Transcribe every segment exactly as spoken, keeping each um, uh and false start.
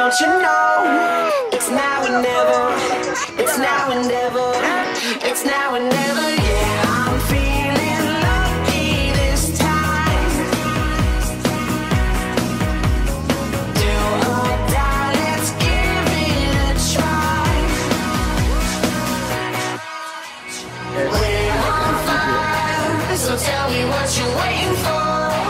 don't you know? It's now and never. It's now and never. It's now and never. Yeah, I'm feeling lucky this time. Do or die, let's give it a try. We're on fire, so tell me what you're waiting for.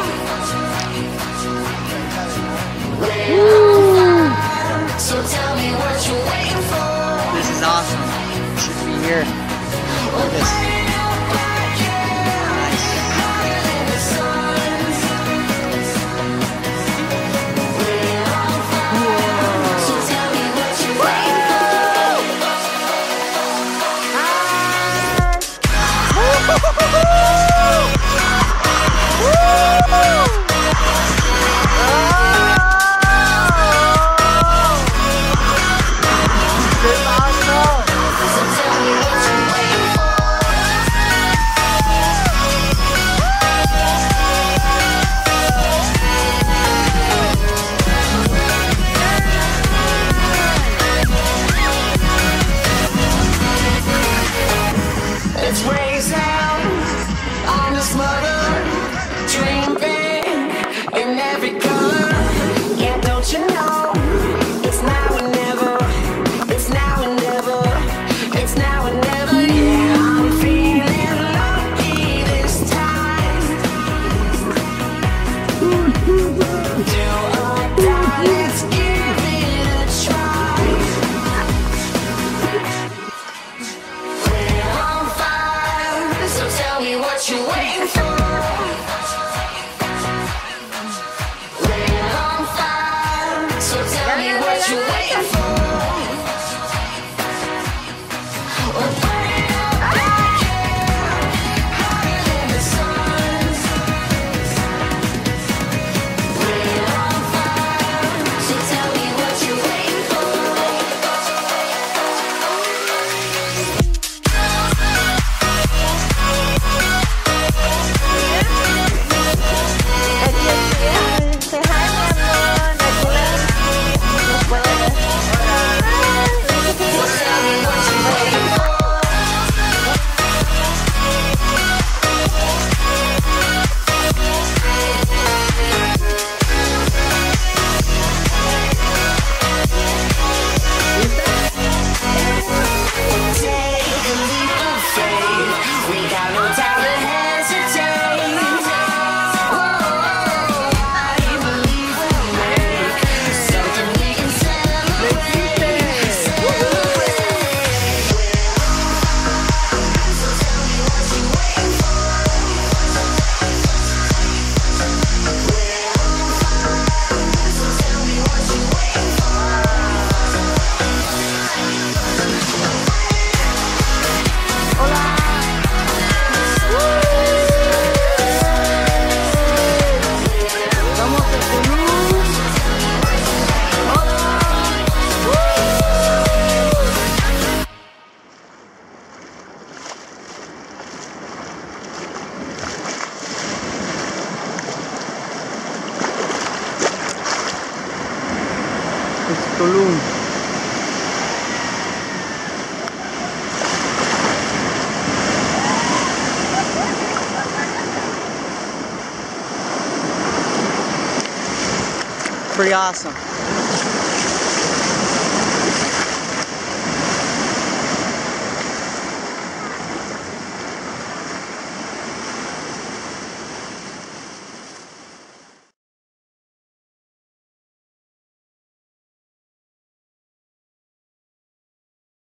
So tell me what you're waiting for. This is awesome. You should be here. Look at this. Nice. So tell me what you're waiting It's raised out on this mother, dream big in every color. Yeah, don't you know? It's now and never. It's now and never. It's now and never. Yeah, I'm feeling lucky this time. Do or die, let's give it a try. We're on fire, so tell me what you're waiting for. We're on fire, so tell me what you're waiting for. Oh, burn it up like hell, hotter than the sun. We're on fire, so tell me what you're waiting for. It's Tulum. Pretty awesome.